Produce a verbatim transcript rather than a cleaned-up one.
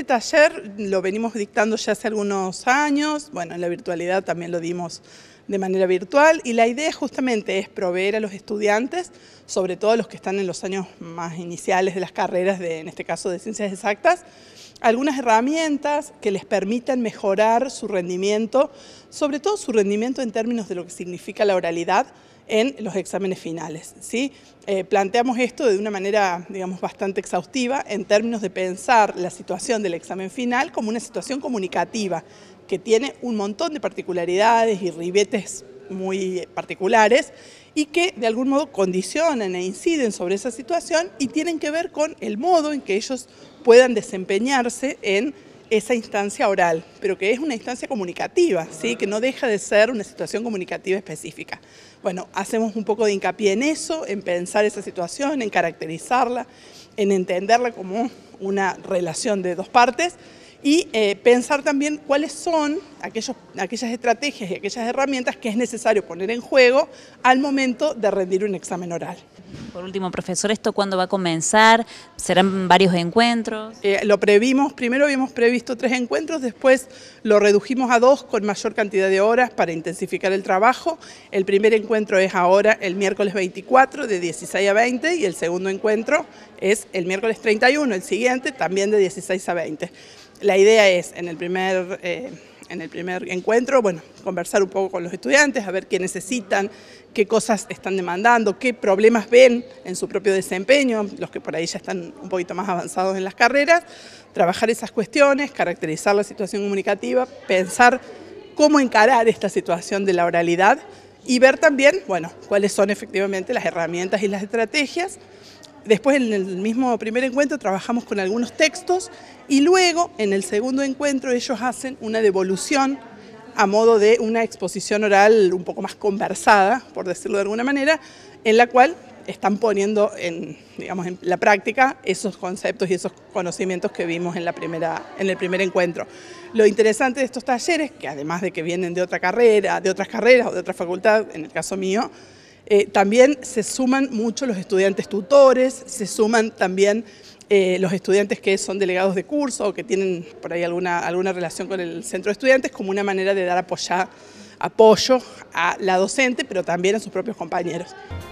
Este taller lo venimos dictando ya hace algunos años, bueno, en la virtualidad también lo dimos de manera virtual, y la idea justamente es proveer a los estudiantes, sobre todo los que están en los años más iniciales de las carreras, de, en este caso de ciencias exactas, algunas herramientas que les permitan mejorar su rendimiento, sobre todo su rendimiento en términos de lo que significa la oralidad en los exámenes finales, ¿sí? Eh, planteamos esto de una manera, digamos, bastante exhaustiva en términos de pensar la situación del examen final como una situación comunicativa que tiene un montón de particularidades y ribetes muy particulares y que de algún modo condicionan e inciden sobre esa situación y tienen que ver con el modo en que ellos puedan desempeñarse en esa instancia oral, pero que es una instancia comunicativa, ¿sí? Que no deja de ser una situación comunicativa específica. Bueno, hacemos un poco de hincapié en eso, en pensar esa situación, en caracterizarla, en entenderla como una relación de dos partes y eh, pensar también cuáles son aquellos, aquellas estrategias y aquellas herramientas que es necesario poner en juego al momento de rendir un examen oral. Por último, profesor, ¿esto cuándo va a comenzar? ¿Serán varios encuentros? Eh, lo previmos, primero habíamos previsto tres encuentros, después lo redujimos a dos con mayor cantidad de horas para intensificar el trabajo. El primer encuentro es ahora el miércoles veinticuatro de dieciséis a veinte y el segundo encuentro es el miércoles treinta y uno, el siguiente, también de dieciséis a veinte. La idea es, en el primer... Eh, En el primer encuentro, bueno, conversar un poco con los estudiantes, a ver qué necesitan, qué cosas están demandando, qué problemas ven en su propio desempeño, los que por ahí ya están un poquito más avanzados en las carreras, trabajar esas cuestiones, caracterizar la situación comunicativa, pensar cómo encarar esta situación de la oralidad y ver también, bueno, cuáles son efectivamente las herramientas y las estrategias. Después, en el mismo primer encuentro, trabajamos con algunos textos y luego, en el segundo encuentro, ellos hacen una devolución a modo de una exposición oral un poco más conversada, por decirlo de alguna manera, en la cual están poniendo en, digamos, en la práctica esos conceptos y esos conocimientos que vimos en, la primera, en el primer encuentro. Lo interesante de estos talleres, que además de que vienen de otra carrera, de otras carreras o de otra facultad, en el caso mío, Eh, también se suman mucho los estudiantes tutores, se suman también eh, los estudiantes que son delegados de curso o que tienen por ahí alguna, alguna relación con el centro de estudiantes como una manera de dar apoya, apoyo a la docente, pero también a sus propios compañeros.